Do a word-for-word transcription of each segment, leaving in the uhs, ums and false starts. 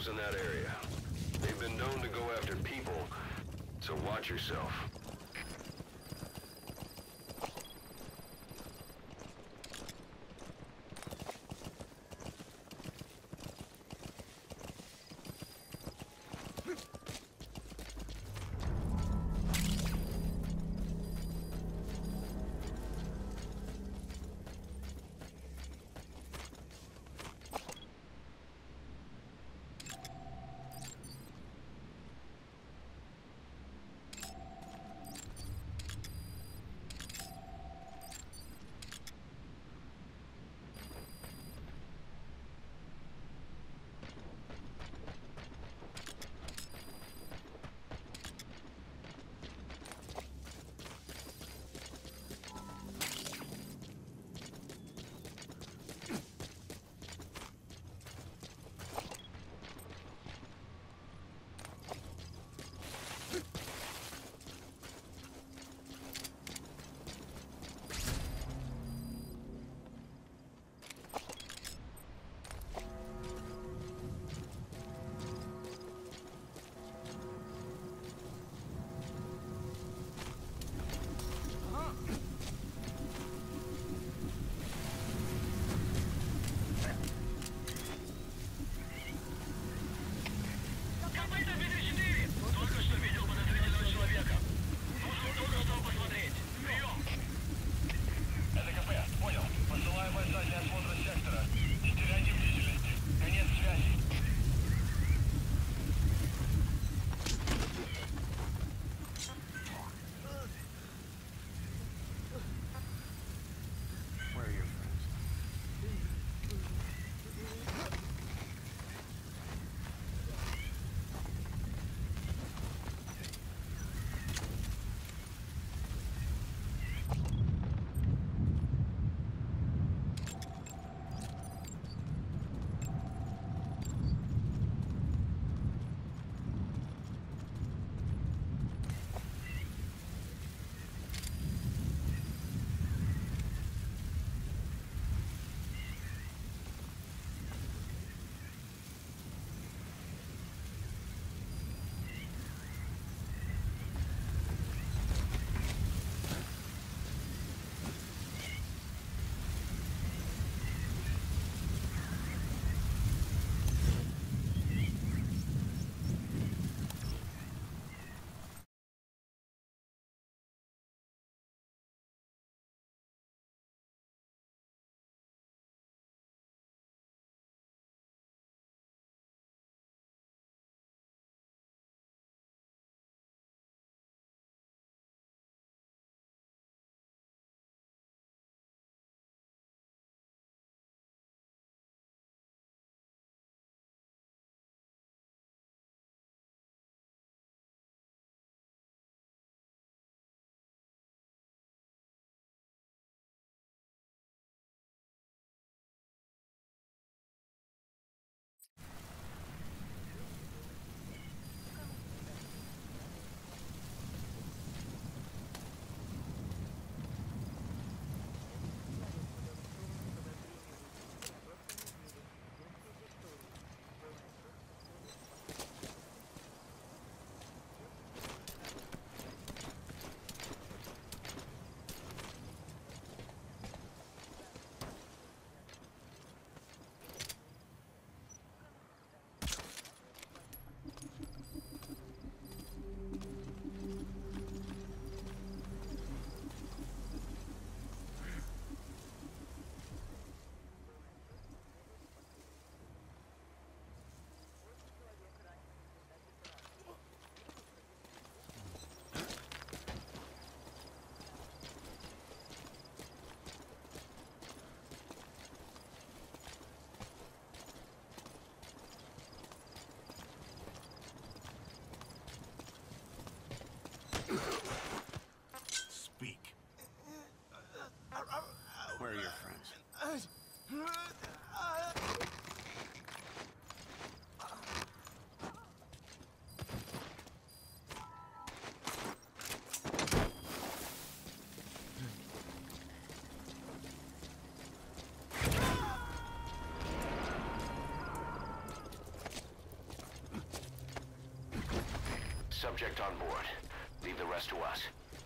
in that area. They've been known to go after people, so watch yourself. subject on board. Leave the rest to us.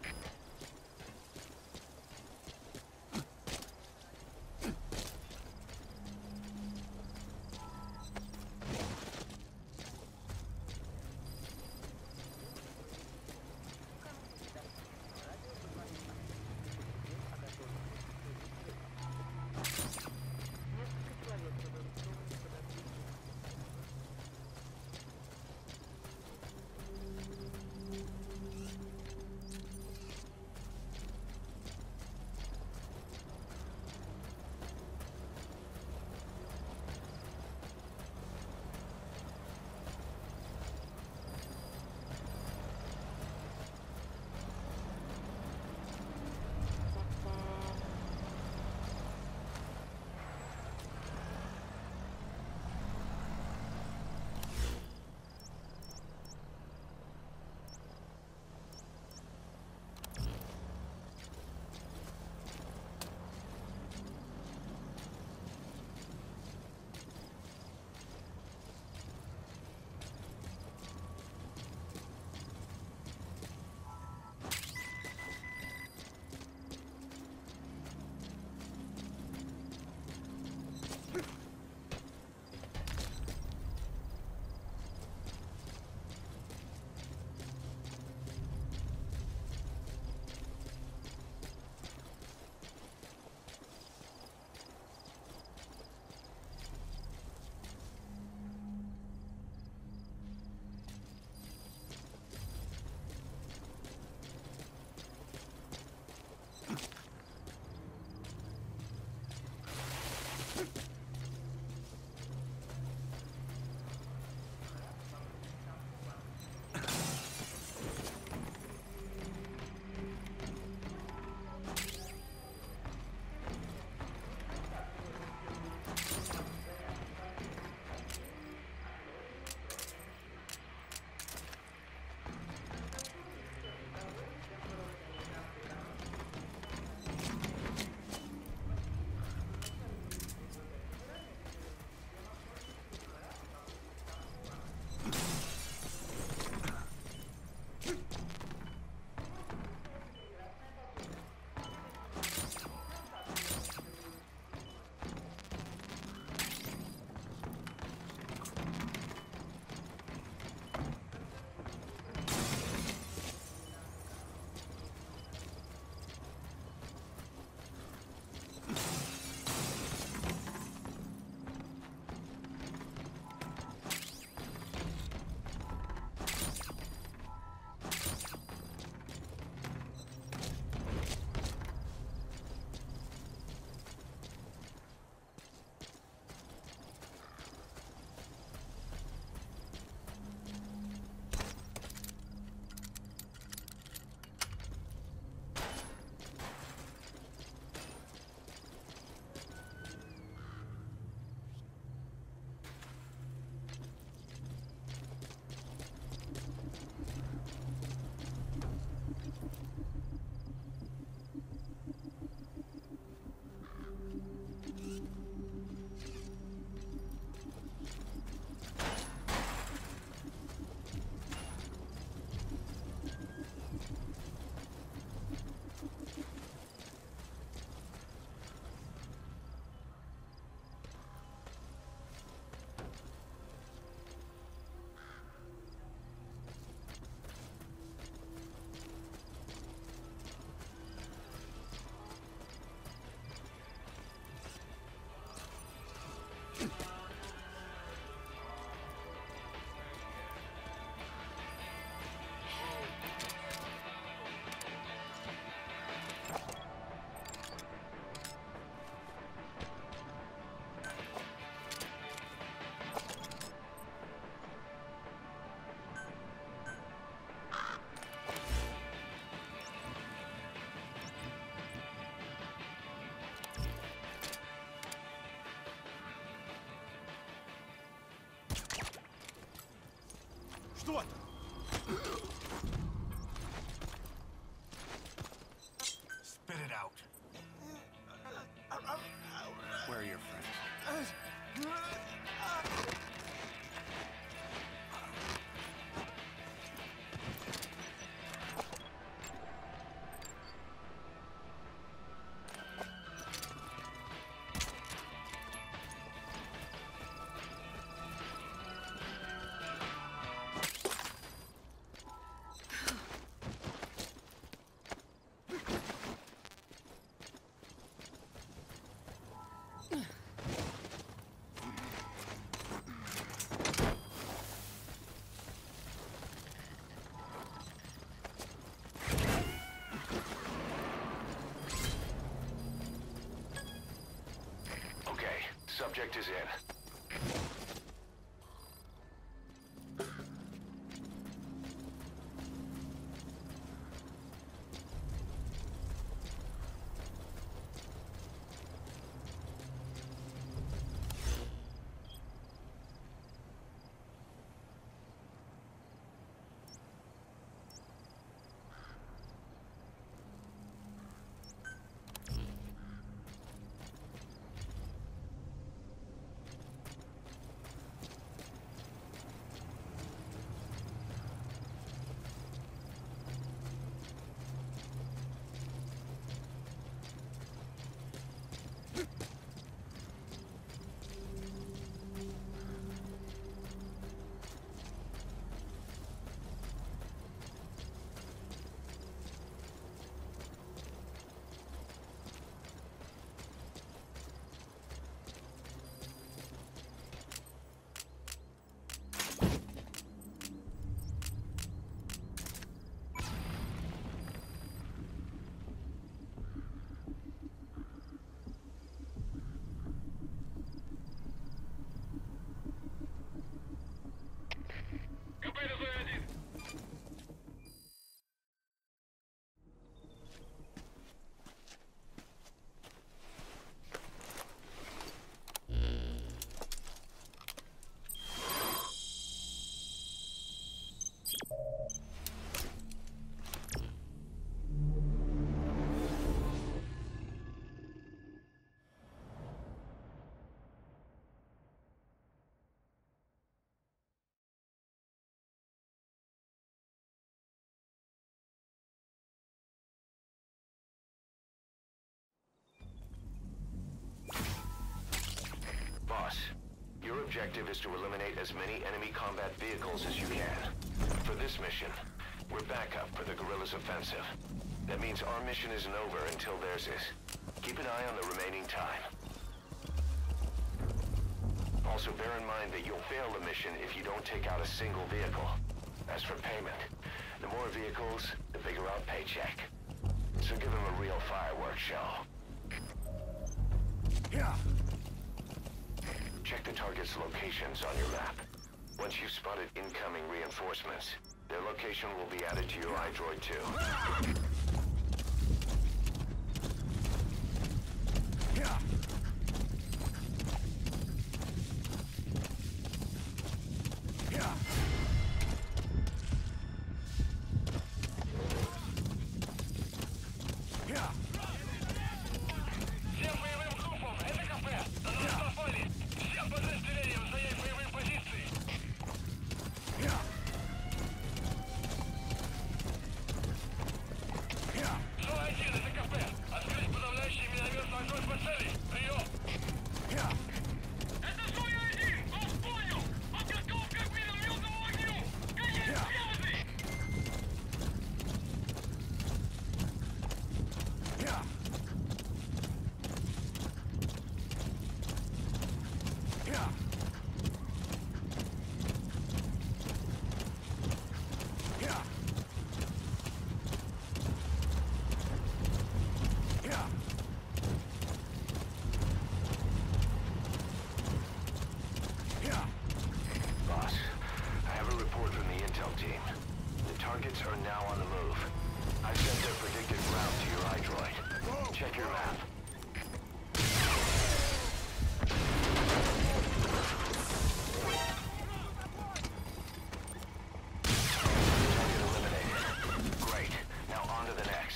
Что это? Spit it out. Where are your friends? Subject is in. Boss, your objective is to eliminate as many enemy combat vehicles as you can. For this mission, we're backup for the guerrillas' offensive. That means our mission isn't over until theirs is. Keep an eye on the remaining time. Also bear in mind that you'll fail the mission if you don't take out a single vehicle. As for payment, the more vehicles, the bigger our paycheck. So give them a real fireworks show. Yeah. Check the target's locations on your map. Once you've spotted incoming reinforcements, their location will be added to your iDroid too. Yeah. Yeah. Yeah. Всем боевым группам, это кафе! На нас напали! Всем подразделениям занять боевые позиции! Yeah. Yeah. Зона один, это кафе! Открыть подавляющий минометный огонь по цели! Прием! Yeah. Это зона один! Вас понял! Подготовка к минометному огню! Конец связи! Yeah. Yeah. Yeah. Yeah. Yeah. Boss, I have a report from the intel team. The targets are now on the move. I've sent their predicted route to your iDroid. Check your map. Target eliminated. Great. Now on to the next.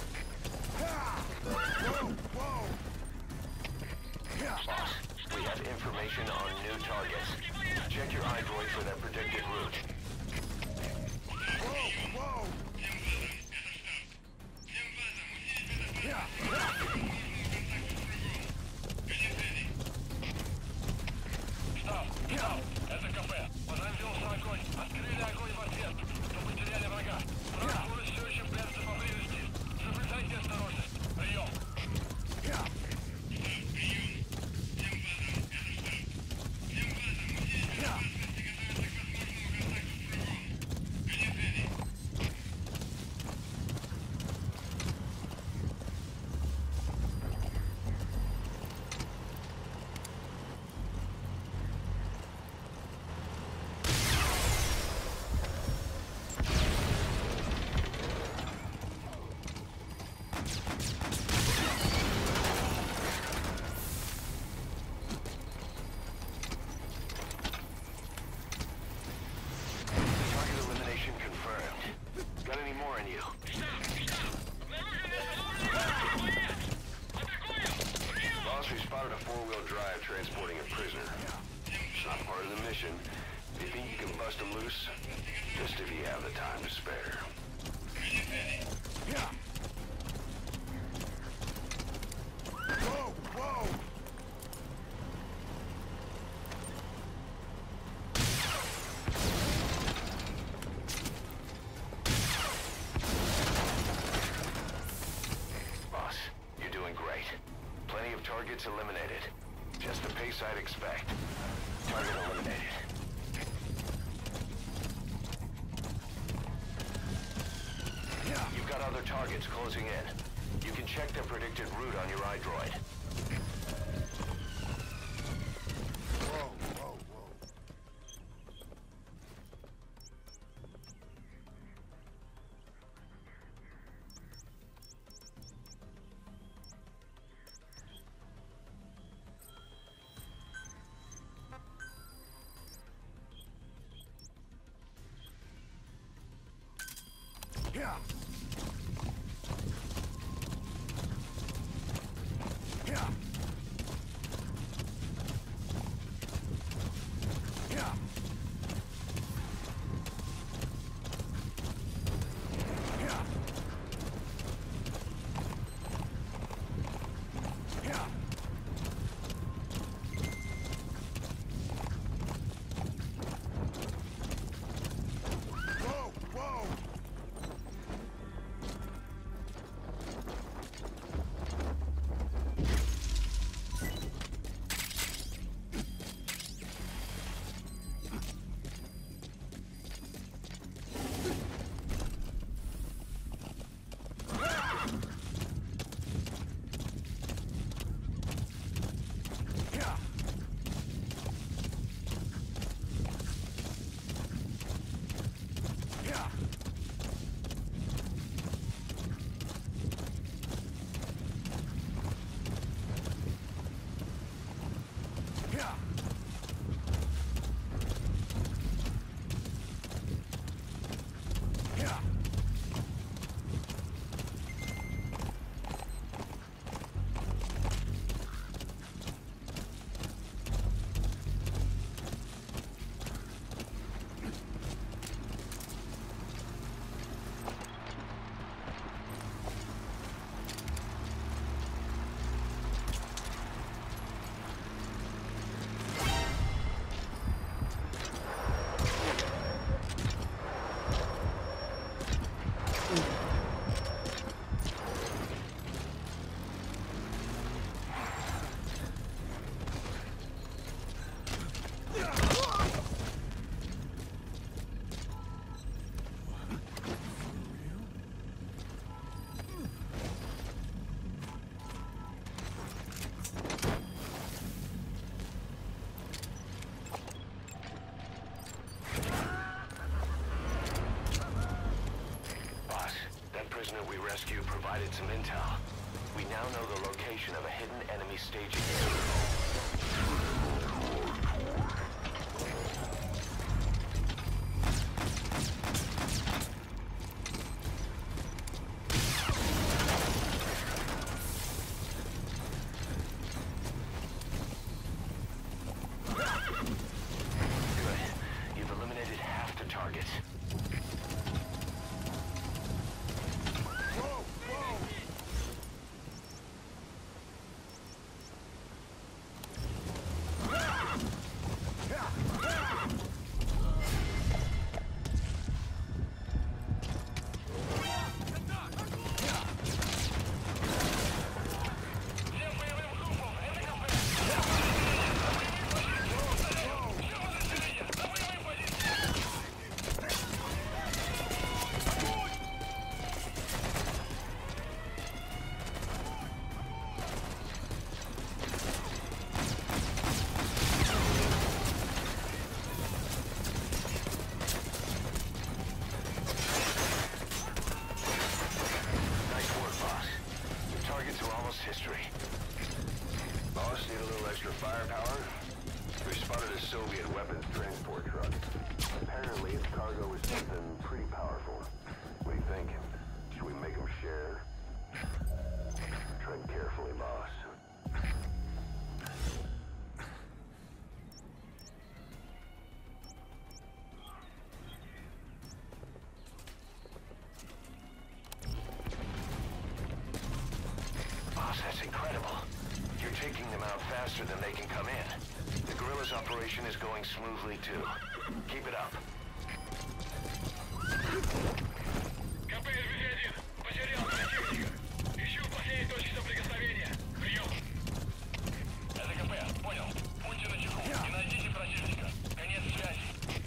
Whoa. Whoa. Yeah. Boss, we have information on new targets. Check your iDroid for their predicted route. Whoa. Whoa. Yeah. Штаб! Штаб! Это кафе! Возразился огонь! Открыли огонь в ответ! Но потеряли врага! Враг может все еще прятаться поблизости! Соблюдайте осторожность! Прием! Yeah. Yeah. spotted a four-wheel drive transporting a prisoner. It's not part of the mission. Do you think you can bust him loose? Just if you have the time to spare. Yeah. Whoa, whoa! Boss, you're doing great. Plenty of targets eliminated. Just the pace I'd expect. Target eliminated. You've got other targets closing in. You can check their predicted route on your iDroid. Whoa, whoa, whoa. Yeah. Yeah. Yeah. Yeah. Yeah. Whoa, whoa! Yeah. Yeah. Yeah. Yeah. Boss, that prisoner we rescued provided some intel. We now know the location of a hidden enemy staging area. Good. You've eliminated half the targets. Whoa, whoa! Soviet weapons transport truck. Apparently its cargo is something pretty powerful. What do you think? Should we make them share? Tread carefully, boss. operation is going smoothly too. Keep it up. КП эр ви один. Потерял противника. Ищу последней точки соприкосновения. Прием. Это КП. Понял. Будьте начеку. Не найдите противника. Конец связи.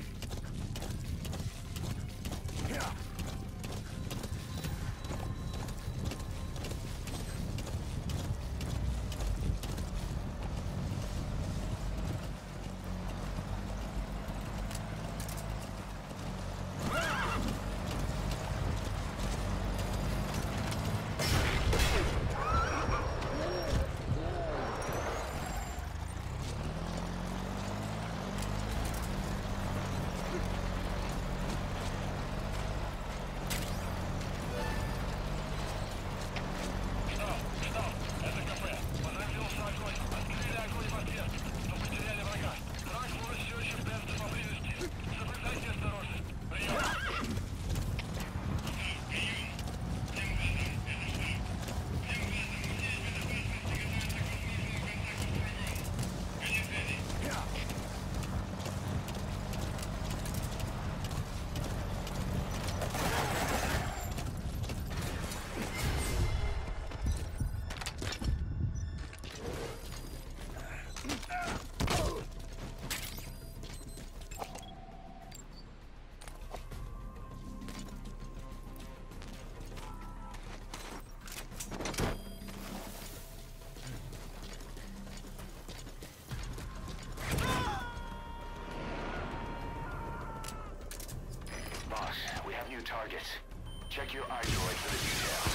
New targets. Check your iDroid for the details.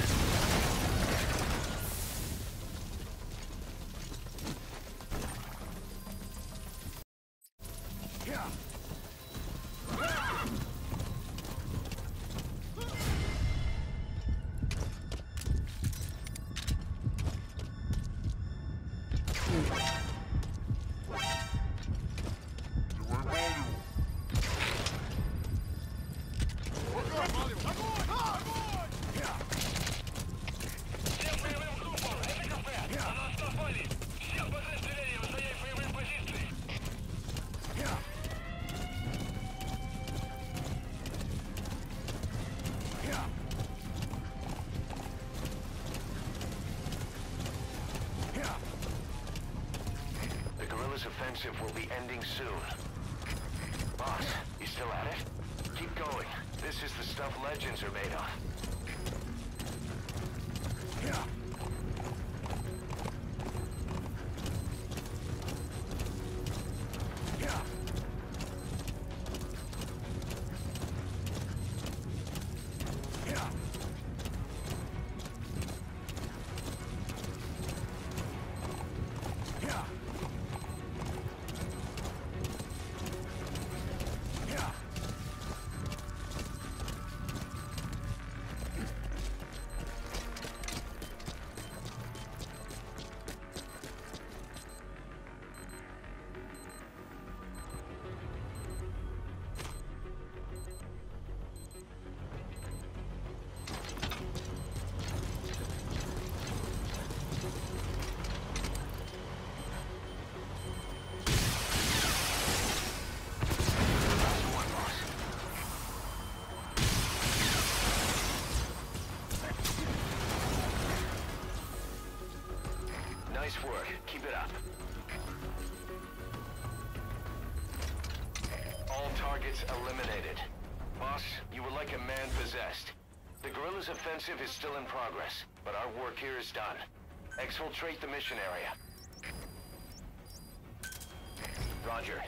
Offensive will be ending soon. Boss, you still at it? Keep going. This is the stuff legends are made of. Yeah. Yeah. Yeah. Yeah. Nice work. Keep it up. All targets eliminated. Boss, you were like a man possessed. The guerrillas' offensive is still in progress, but our work here is done. Exfiltrate the mission area. Roger.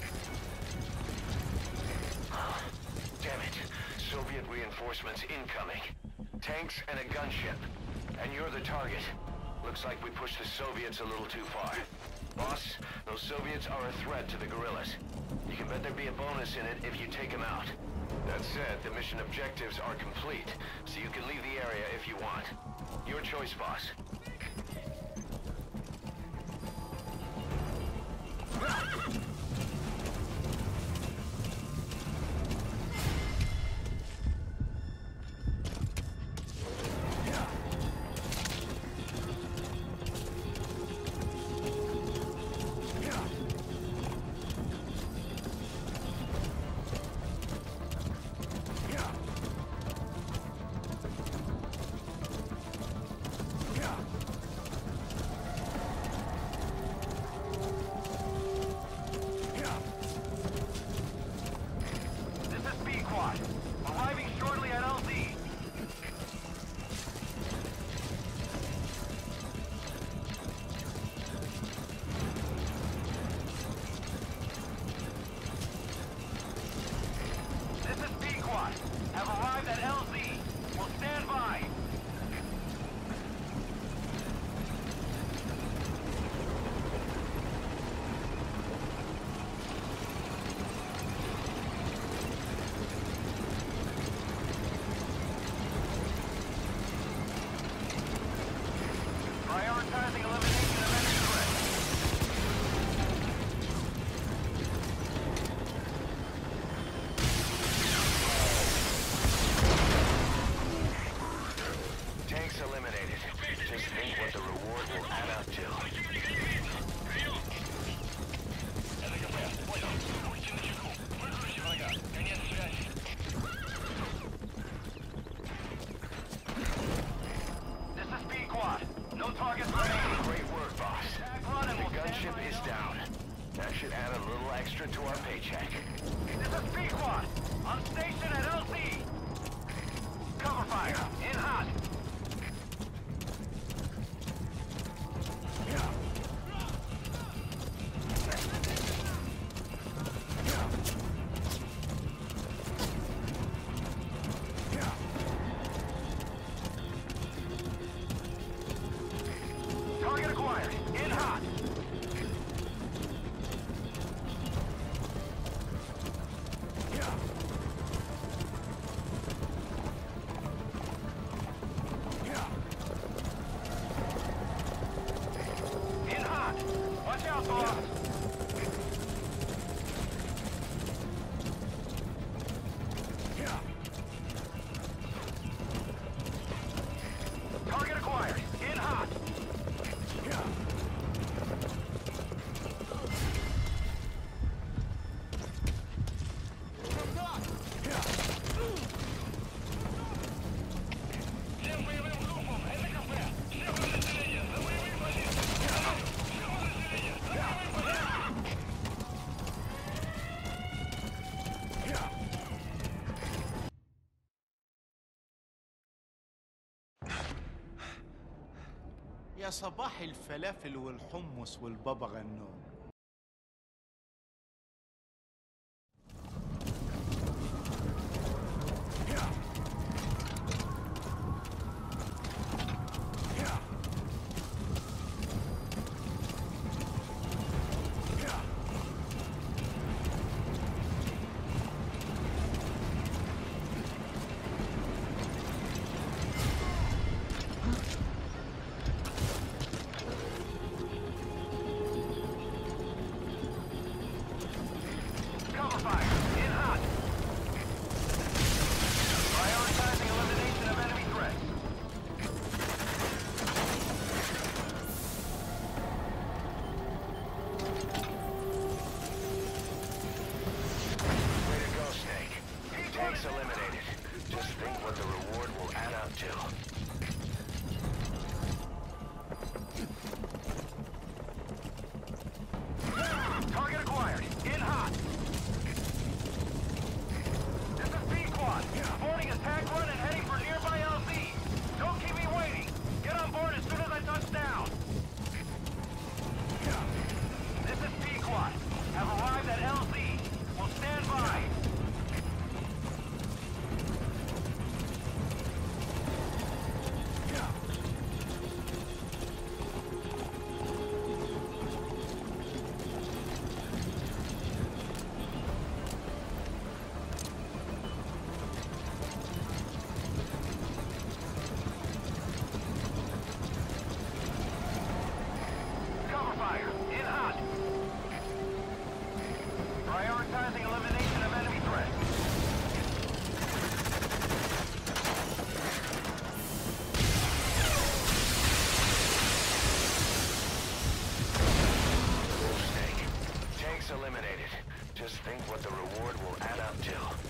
Damn it. Soviet reinforcements incoming. Tanks and a gunship. And you're the target. Looks like we pushed the Soviets a little too far. Boss, those Soviets are a threat to the guerrillas. You can bet there'd be a bonus in it if you take them out. That said, the mission objectives are complete, so you can leave the area if you want. Your choice, boss. should add a little extra to our paycheck. This is Pequod, on station at L C. Cover fire, in hot. Target acquired, in hot. In hot. Watch out, boss. Target acquired, in hot. Всем боевым группам, это кафе. Все подразделения, на боевые позиции. Все подразделения, на боевые позиции. يا صباح الفلافل والحمص والبابا غنوج. Cover fire, in hot. Prioritizing elimination of enemy threats. Way to go, Snake. Tanks eliminated. Just think what the reward will add up to. Target acquired, in hot. This is Pequod, boarding a tag run and heading for nearby L Z. Don't keep me waiting. Get on board as soon as I touch down. This is Pequod. Have arrived at L Z. Will stand by. Cover fire, in hot. Prioritizing elimination of enemy threats. Snake. Tanks eliminated. Just think what the reward will add up to.